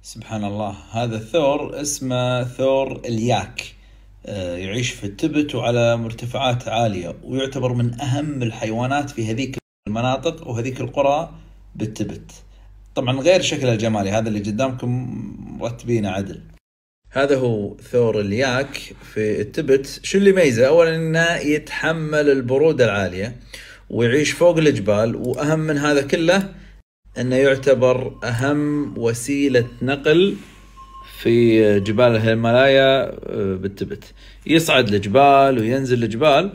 سبحان الله، هذا الثور اسمه ثور الياك. يعيش في التبت وعلى مرتفعات عالية، ويعتبر من أهم الحيوانات في هذيك المناطق وهذيك القرى بالتبت. طبعا غير شكله الجمالي، هذا اللي قدامكم مرتبينه عدل. هذا هو ثور الياك في التبت. شو اللي يميزه؟ أولا إنه يتحمل البرودة العالية ويعيش فوق الجبال، وأهم من هذا كله انه يعتبر اهم وسيلة نقل في جبال الهيمالايا بالتبت. يصعد الجبال وينزل الجبال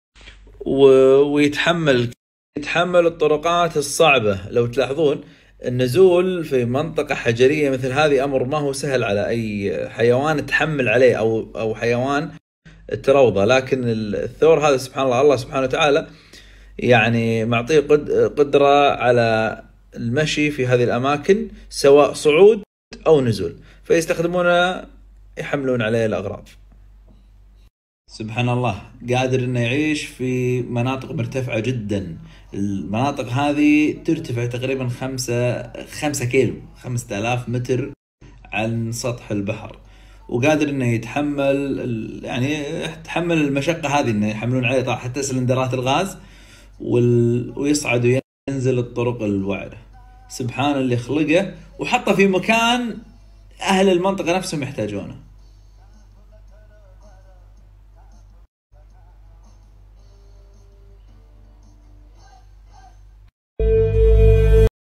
ويتحمل الطرقات الصعبة. لو تلاحظون النزول في منطقة حجرية مثل هذه امر ما هو سهل على اي حيوان تحمل عليه او حيوان تروضه، لكن الثور هذا سبحان الله، الله سبحانه وتعالى يعني معطيه قدرة على المشي في هذه الأماكن سواء صعود أو نزول، فيستخدمونه يحملون عليه الأغراض. سبحان الله، قادر إنه يعيش في مناطق مرتفعة جدا. المناطق هذه ترتفع تقريبا 5 كيلو، 5000 متر عن سطح البحر، وقادر إنه يتحمل المشقة هذه، إنه يحملون عليه طبعا حتى سلندرات الغاز ويصعد وينزل الطرق الوعرة. سبحان اللي خلقه وحطه في مكان أهل المنطقة نفسهم يحتاجونه.